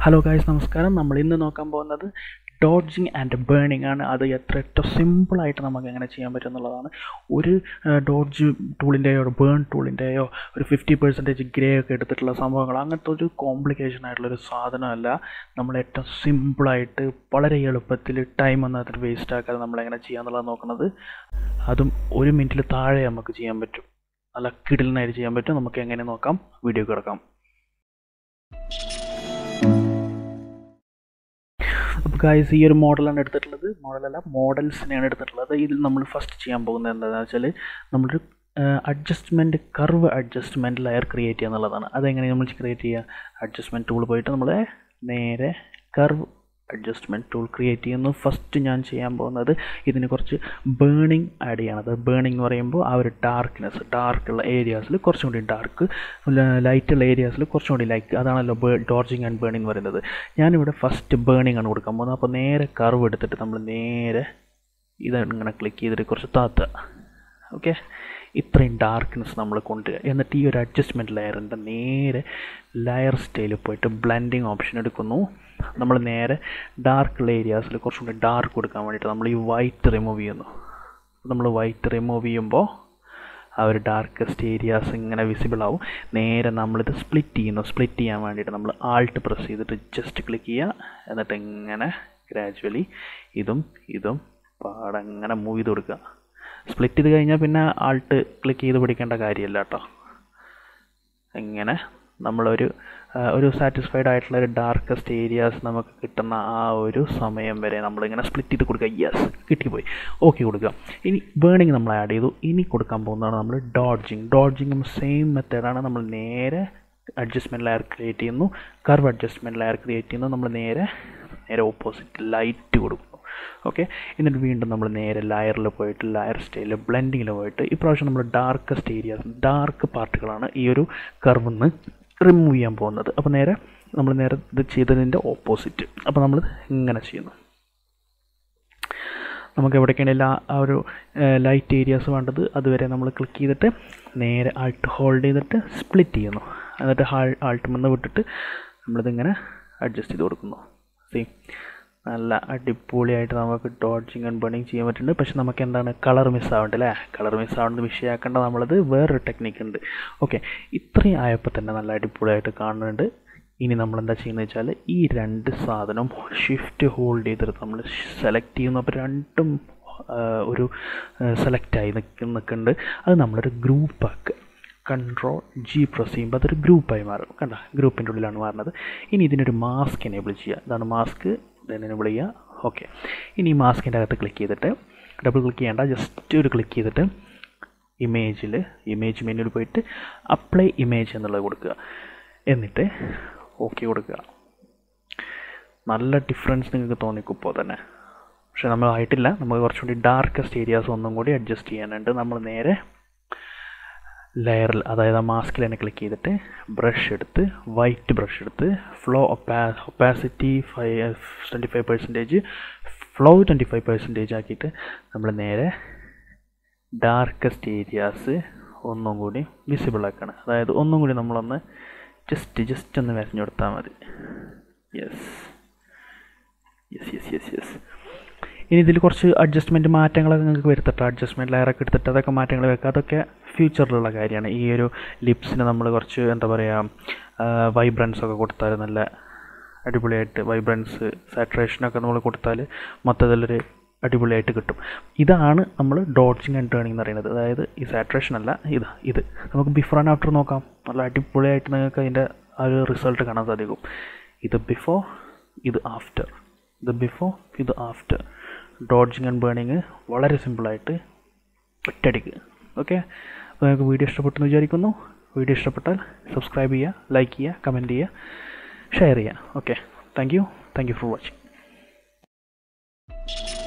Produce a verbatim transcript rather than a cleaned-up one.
Hello guys, നമസ്കാരം. നമ്മൾ ഇന്ന് നോക്കാൻ പോകുന്നത് ഡോഡ്ജിങ് ആൻഡ് ബേണിംഗ് ആണ്. അത് എത്ര ഏറ്റവും സിമ്പിളായിട്ട് നമുക്ക് എങ്ങനെ ചെയ്യാൻ പറ്റും എന്നുള്ളതാണ്. ഒരു ഡോഡ്ജ് ടൂളിൻ്റെയോ ഒരു ബേൺ ടൂളിൻ്റെയോ ഒരു ഫിഫ്റ്റി പെർസെൻറ്റേജ് ഗ്രേ ഒക്കെ എടുത്തിട്ടുള്ള സംഭവങ്ങൾ അങ്ങനത്തെ ഒരു കോംപ്ലിക്കേഷൻ ആയിട്ടുള്ളൊരു സാധനമല്ല. നമ്മൾ ഏറ്റവും സിമ്പിളായിട്ട് വളരെ എളുപ്പത്തിൽ ടൈം ഒന്നും അതിന് വേസ്റ്റ് ആക്കാതെ നമ്മളെങ്ങനെ ചെയ്യാമെന്നുള്ളത് നോക്കുന്നത്. അതും ഒരു മിനിറ്റിൽ താഴെ നമുക്ക് ചെയ്യാൻ പറ്റും. നല്ല കിടിലനായിട്ട് ചെയ്യാൻ പറ്റും. നമുക്ക് എങ്ങനെ നോക്കാം, വീഡിയോ കിടക്കാം. അപ്പോൾ ഗൈസ്, ഈ ഒരു മോഡലാണ് എടുത്തിട്ടുള്ളത്. മോഡലല്ല, മോഡൽസിനെയാണ് എടുത്തിട്ടുള്ളത്. ഇതിൽ നമ്മൾ ഫസ്റ്റ് ചെയ്യാൻ പോകുന്നത് എന്താണെന്ന് വെച്ചാൽ നമ്മളൊരു adjustment curve adjustment layer create ചെയ്യുക എന്നുള്ളതാണ്. അതെങ്ങനെ നമ്മൾ ക്രിയേറ്റ് ചെയ്യുക? അഡ്ജസ്റ്റ്മെൻറ്റ് ടൂൾ പോയിട്ട് നമ്മൾ നേരെ കർവ് അഡ്ജസ്റ്റ്മെൻറ്റ് ടൂൾ ക്രിയേറ്റ് ചെയ്യുന്നു. ഫസ്റ്റ് ഞാൻ ചെയ്യാൻ പോകുന്നത് ഇതിന് കുറച്ച് ബേണിംഗ് ആഡ് ചെയ്യണം. അത് ബേണിംഗ് എന്ന് പറയുമ്പോൾ ആ ഒരു ഡാർക്ക്നെസ്, ഡാർക്കുള്ള ഏരിയാസിൽ കുറച്ചും കൂടി ഡാർക്ക്, ലൈറ്റുള്ള ഏരിയാസിൽ കുറച്ചും കൂടി ലൈറ്റ്. അതാണല്ലോ ഡോഡ്ജിങ് ആൻഡ് ബേണിംഗ് എന്ന് പറയുന്നത്. ഞാനിവിടെ ഫസ്റ്റ് ബേണിംഗ് ആണ് കൊടുക്കാൻ പോകുന്നത്. അപ്പോൾ നേരെ കർവ് എടുത്തിട്ട് നമ്മൾ നേരെ ഇതങ്ങനെ ക്ലിക്ക് ചെയ്തിട്ട് കുറച്ച് താത്തുക. ഓക്കെ, ഇത്രയും ഡാർക്ക്നെസ് നമ്മൾ കൊണ്ടുവരിക. എന്നിട്ട് ഈ ഒരു അഡ്ജസ്റ്റ്മെൻറ്റ് ലെയറിൻ്റെ നേരെ ലെയർ സ്റ്റൈലിൽ പോയിട്ട് ബ്ലെൻഡിങ് ഓപ്ഷൻ എടുക്കുന്നു. നമ്മൾ നേരെ ഡാർക്കുള്ള ഏരിയാസിൽ കുറച്ചും കൂടി ഡാർക്ക് കൊടുക്കാൻ വേണ്ടിയിട്ട് നമ്മൾ ഈ വൈറ്റ് റിമൂവ് ചെയ്യുന്നു. നമ്മൾ വൈറ്റ് റിമൂവ് ചെയ്യുമ്പോൾ ആ ഒരു ഡാർക്കസ്റ്റ് ഏരിയാസ് ഇങ്ങനെ വിസിബിൾ ആവും. നേരെ നമ്മളിത് സ്പ്ലിറ്റ് ചെയ്യുന്നു. സ്പ്ലിറ്റ് ചെയ്യാൻ വേണ്ടിയിട്ട് നമ്മൾ ആൾട്ട് പ്രസ് ചെയ്തിട്ട് ജസ്റ്റ് ക്ലിക്ക് ചെയ്യുക. എന്നിട്ട് ഇങ്ങനെ ഗ്രാജുവലി ഇതും ഇതും പാടങ്ങനെ മൂവ് ചെയ്ത് കൊടുക്കുക. സ്പ്ലിറ്റ് ചെയ്ത് കഴിഞ്ഞാൽ പിന്നെ ആൾട്ട് ക്ലിക്ക് ചെയ്ത് പിടിക്കേണ്ട കാര്യമില്ല കേട്ടോ. ഇങ്ങനെ നമ്മളൊരു ഒരു സാറ്റിസ്ഫൈഡ് ആയിട്ടുള്ള ഒരു ഡാർക്കസ്റ്റ് ഏരിയാസ് നമുക്ക് കിട്ടുന്ന ആ ഒരു സമയം വരെ നമ്മളിങ്ങനെ സ്പ്ലിറ്റ് ചെയ്ത് കൊടുക്കുക. യെസ്, കിട്ടിപ്പോയി. ഓക്കെ കൊടുക്കുക. ഇനി ബേണിംഗ് നമ്മൾ ആഡ് ചെയ്തു. ഇനി കൊടുക്കാൻ പോകുന്നതാണ് നമ്മൾ ഡോഡ്ജിങ്. ഡോഡ്ജിങ്ങും സെയിം മെത്തേഡാണ്. നമ്മൾ നേരെ അഡ്ജസ്റ്റ്മെൻറ്റ് ലെയർ ക്രിയേറ്റ് ചെയ്യുന്നു. കർവ് അഡ്ജസ്റ്റ്മെൻറ്റ് ലെയർ ക്രിയേറ്റ് ചെയ്യുന്നു. നമ്മൾ നേരെ നേരെ ഓപ്പോസിറ്റ് ലൈറ്റ് കൊടുക്കുന്നു. ഓക്കെ, എന്നിട്ട് വീണ്ടും നമ്മൾ നേരെ ലെയറിൽ പോയിട്ട് ലെയർ സ്റ്റൈലിൽ ബ്ലെൻഡിങ്ങിൽ പോയിട്ട് ഇപ്രാവശ്യം നമ്മൾ ഡാർക്കസ്റ്റ് ഏരിയാസ്, ഡാർക്ക് പാർട്ടുകളാണ് ഈ ഒരു കർവിൽ നിന്ന് റിമൂവ് ചെയ്യാൻ പോകുന്നത്. അപ്പോൾ നേരെ നമ്മൾ നേരെ ഇത് ചെയ്തതിൻ്റെ ഓപ്പോസിറ്റ്. അപ്പോൾ നമ്മൾ ഇങ്ങനെ ചെയ്യുന്നു. നമുക്ക് എവിടേക്കാണെങ്കിൽ ആ ഒരു ലൈറ്റ് ഏരിയാസ് വേണ്ടത് അതുവരെ നമ്മൾ ക്ലിക്ക് ചെയ്തിട്ട് നേരെ ആൾട്ട് ഹോൾഡ് ചെയ്തിട്ട് സ്പ്ലിറ്റ് ചെയ്യുന്നു. എന്നിട്ട് ഹാൾ ആൾട്ട് നിന്ന് വിട്ടിട്ട് നമ്മളിതിങ്ങനെ അഡ്ജസ്റ്റ് ചെയ്ത് കൊടുക്കുന്നു. സീ, നല്ല അടിപൊളിയായിട്ട് നമുക്ക് ഡോഡ്ജിങ് ആൻഡ് ബേണിംഗ് ചെയ്യാൻ പറ്റുന്നുണ്ട്. പക്ഷെ നമുക്ക് എന്താണ് കളർ മിസ്സാവേണ്ട അല്ലേ? കളർ മിസ്സാവേണ്ടത് വിഷയമാക്കേണ്ട. നമ്മളത് വേറൊരു ടെക്നിക്ക് ഉണ്ട്. ഓക്കെ, ഇത്രയും ആയപ്പോൾ തന്നെ നല്ല അടിപൊളിയായിട്ട് കാണുന്നുണ്ട്. ഇനി നമ്മളെന്താ ചെയ്യുന്നത് വെച്ചാൽ ഈ രണ്ട് സാധനം ഷിഫ്റ്റ് ഹോൾഡ് ചെയ്തിട്ട് നമ്മൾ സെലക്ട് ചെയ്യുന്നു. അപ്പോൾ രണ്ടും ഒരു സെലക്റ്റായി നിൽക്കുന്ന നിൽക്കുന്നുണ്ട്. അത് നമ്മളൊരു ഗ്രൂപ്പാക്കുക. കൺട്രോൾ ജി പ്രസ് ചെയ്യുമ്പോൾ അതൊരു ഗ്രൂപ്പായി മാറും. കണ്ട, ഗ്രൂപ്പിൻ്റെ ഉള്ളിലാണ് മാറുന്നത്. ഇനി ഇതിനൊരു മാസ്ക് എനേബിൾ ചെയ്യുക. ഇതാണ് മാസ്ക്, എനേബിൾ ചെയ്യുക. ഓക്കെ, ഇനി ഈ മാസ്കിൻ്റെ അകത്ത് ക്ലിക്ക് ചെയ്തിട്ട് ഡബിൾ ക്ലിക്ക് ചെയ്യേണ്ട, ജസ്റ്റ് ഒരു ക്ലിക്ക് ചെയ്തിട്ട് ഇമേജിൽ ഇമേജ് മെനുവിൽ പോയിട്ട് അപ്ലൈ ഇമേജ് എന്നുള്ളത് കൊടുക്കുക. എന്നിട്ട് ഓക്കെ കൊടുക്കുക. നല്ല ഡിഫറൻസ് നിങ്ങൾക്ക് തോന്നിക്കും ഇപ്പോൾ തന്നെ. പക്ഷെ നമ്മൾ ആയിട്ടില്ല. നമുക്ക് കുറച്ചുകൂടി ഡാർക്കസ്റ്റ് ഏരിയാസ് ഒന്നും കൂടി അഡ്ജസ്റ്റ് ചെയ്യാനുണ്ട്. നമ്മൾ നേരെ ലെയറിൽ, അതായത് ആ മാസ്കിൽ തന്നെ ക്ലിക്ക് ചെയ്തിട്ട് ബ്രഷ് എടുത്ത് വൈറ്റ് ബ്രഷ് എടുത്ത് ഫ്ലോ ഒപ്പാ opacity five twenty five percentage flow twenty five percentage ആക്കിയിട്ട് നമ്മൾ നേരെ ഡാർക്കസ്റ്റ് ഏരിയാസ് ഒന്നും കൂടി വിസിബിൾ ആക്കണം. അതായത് ഒന്നും കൂടി നമ്മളൊന്ന് ജസ്റ്റ് ജസ്റ്റ് ഒന്ന് വരഞ്ഞു കൊടുത്താൽ മതി. Yes yes yes yes yes ഇനി ഇതിൽ കുറച്ച് അഡ്ജസ്റ്റ്മെൻറ്റ് മാറ്റങ്ങളൊക്കെ നിങ്ങൾക്ക് വരുത്തിട്ട് അഡ്ജസ്റ്റ്മെൻറ്റ് ലെയറൊക്കെ എടുത്തിട്ട് അതൊക്കെ മാറ്റങ്ങൾ വെക്കുക. അതൊക്കെ ഫ്യൂച്ചറിലുള്ള കാര്യമാണ്. ഈ ഒരു ലിപ്സിന് നമ്മൾ കുറച്ച് എന്താ പറയുക വൈബ്രൻസ് ഒക്കെ കൊടുത്താൽ നല്ല അടിപൊളിയായിട്ട് വൈബ്രൻസ് സാച്ചുറേഷനൊക്കെ നമ്മൾ കൊടുത്താൽ മൊത്തത്തിലൊരു അടിപൊളിയായിട്ട് കിട്ടും. ഇതാണ് നമ്മൾ ഡോഡ്ജിങ് ആൻഡ് ടേണിംഗ് എന്ന് പറയുന്നത്. അതായത് ഈ സാച്ചുറേഷൻ അല്ല, ഇത് ഇത് നമുക്ക് ബിഫോർ ആൻഡ് ആഫ്റ്റർ നോക്കാം. നല്ല അടിപൊളിയായിട്ട് നിങ്ങൾക്ക് അതിൻ്റെ ആ ഒരു റിസൾട്ട് കാണാൻ സാധിക്കും. ഇത് ബിഫോർ, ഇത് ആഫ്റ്റർ, ഇത് ബിഫോർ, ഇത് ആഫ്റ്റർ. ഡോഡ്ജിങ് ആൻഡ് ബേണിങ് വളരെ സിമ്പിളായിട്ട് ഒറ്റയടിക്ക്. ഓക്കെ, അപ്പോൾ നിങ്ങൾക്ക് വീഡിയോ ഇഷ്ടപ്പെട്ടെന്ന് വിചാരിക്കുന്നു. വീഡിയോ ഇഷ്ടപ്പെട്ടാൽ സബ്സ്ക്രൈബ് ചെയ്യുക, ലൈക്ക് ചെയ്യുക, കമൻറ്റ് ചെയ്യുക, ഷെയർ ചെയ്യുക. Okay, thank you thank you for watching.